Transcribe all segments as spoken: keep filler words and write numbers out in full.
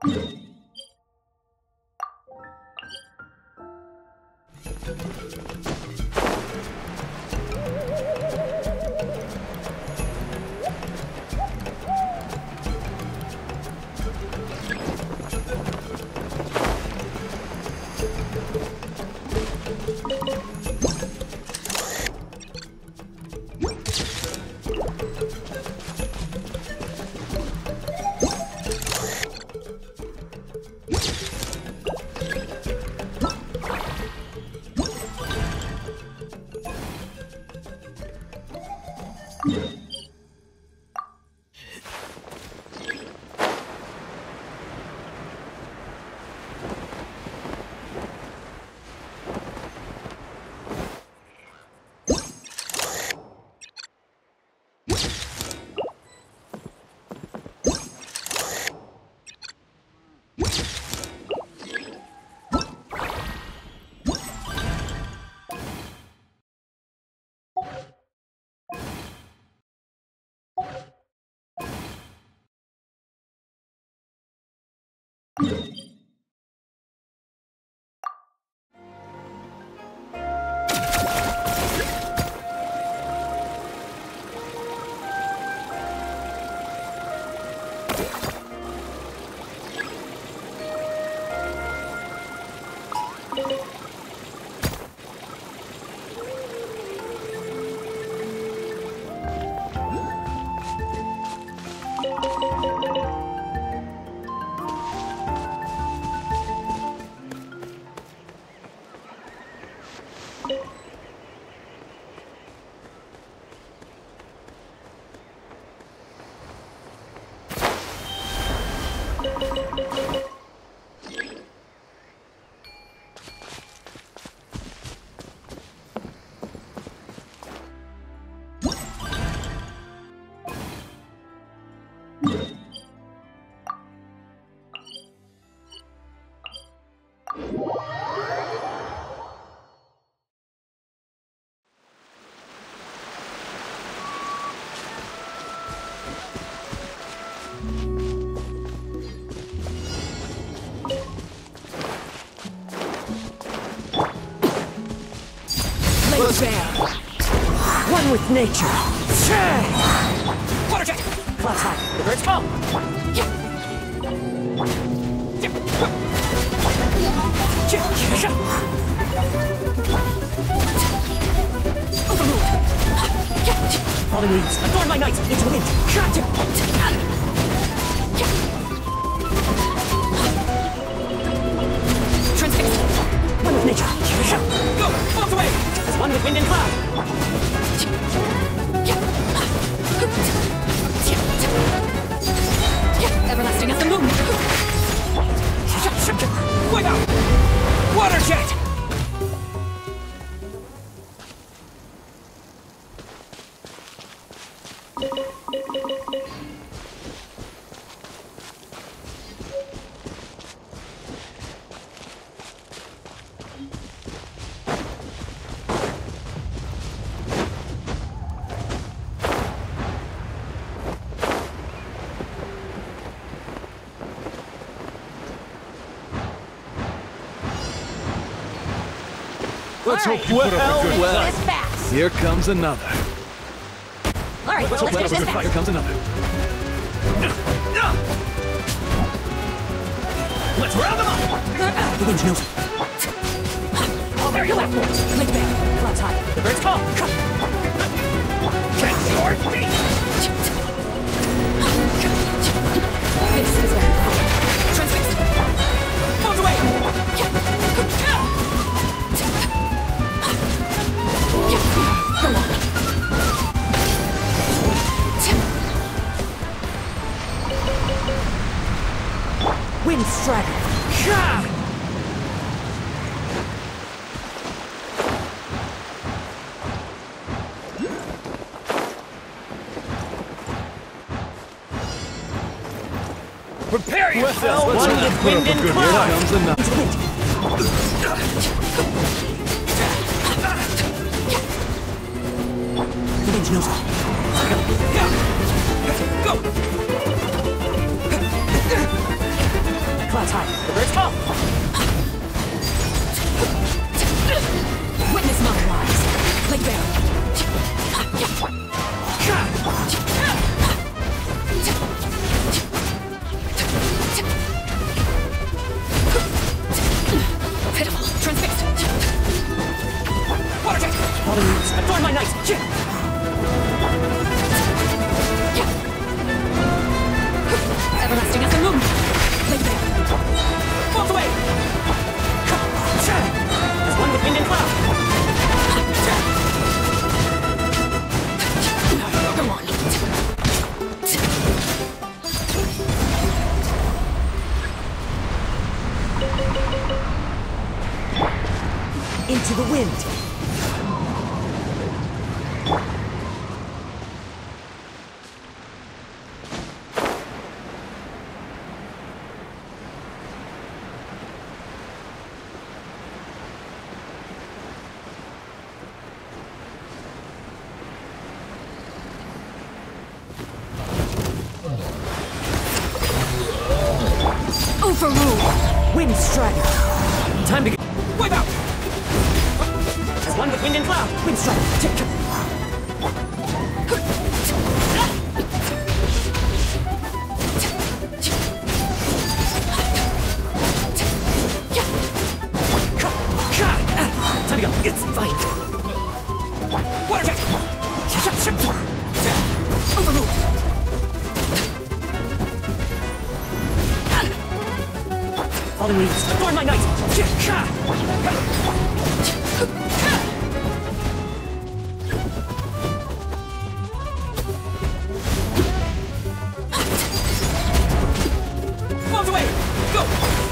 One with nature. Water jet! Clouds high. The birds call! Falling leaves. Adorn my night into wind! Transfixed! One with nature. Go! Bolt away! As one with wind and cloud! Everlasting as the moon! Wipe out! Water jet! Let's hope you put up a good Well, fight. Here comes another. All right, Let's well, hope let's you finish put up a this good fight. Here fast. comes another. Let's round them up! The wind knows it. There you go! Lake Bear. Clouds high. The birds call! Get your feet! This is very cool. Transfixed! Bolt away! Wind Strider. Prepare yourself! Let's One hope you with put wind up a and good cloud! Here comes another. The wind knows it. Go! Clouds high. The birds fall. Witness my rise. Lake Bear. Pitiful. Transfixed. Water jet. Falling leaves. Adorn my night. Everlasting as the moon. Lake Bear. Falls away. As one with wind and cloud. Go on. Into the wind. Overrule. Wind Strider. Time to get... Wipe out. As one with wind and cloud. Wind Strider. Time to go. It's fine. Water jet. Overrule. Falling leaves. Adorn my night. Falls away. Go.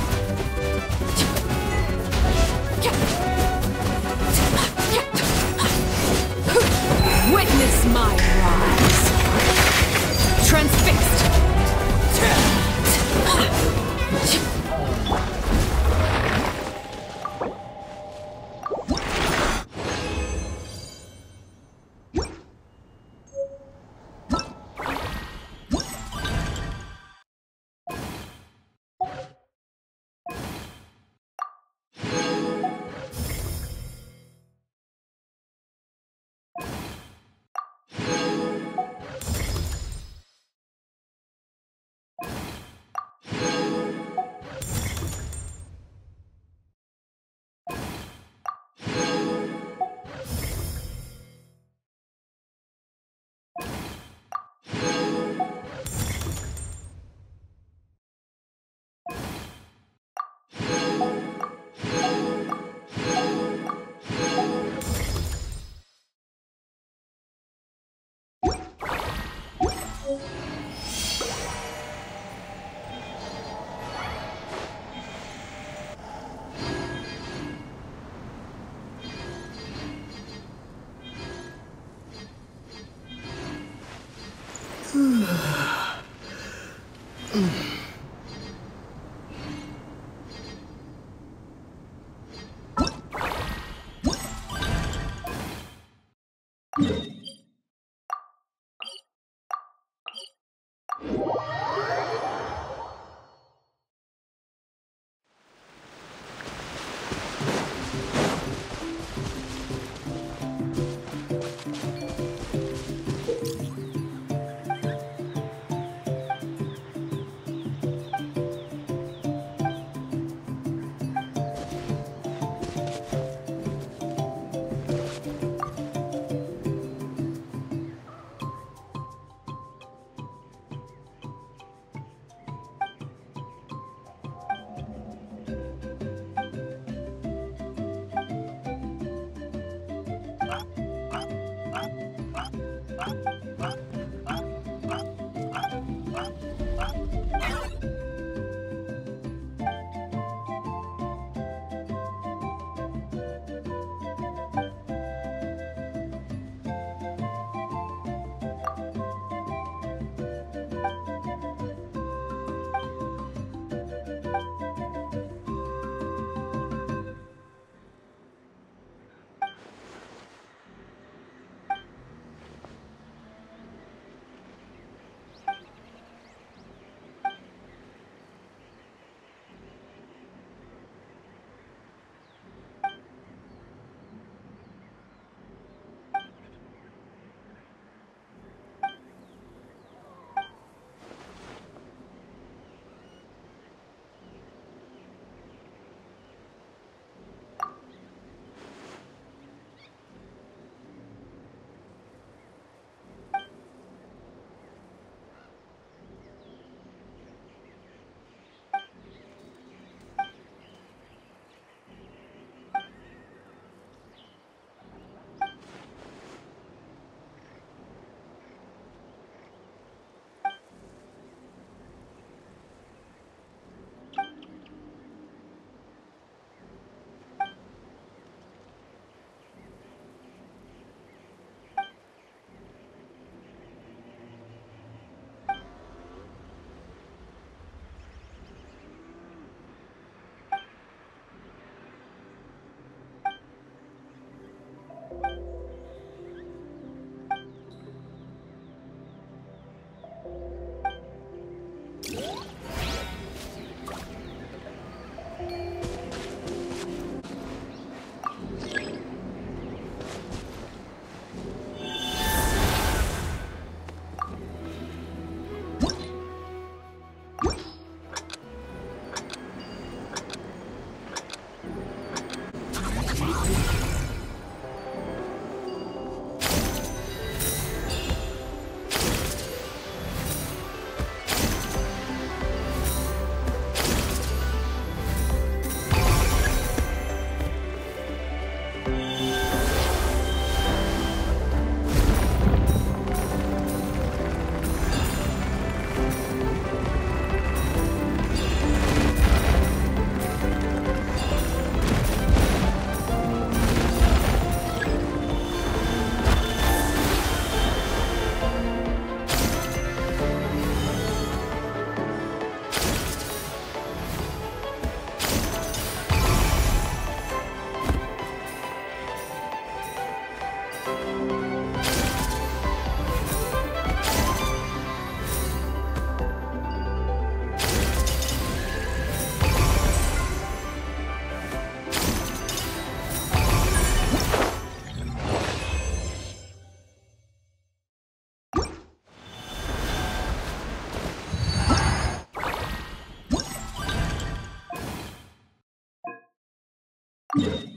Witness my rise. Transfixed. Overrule!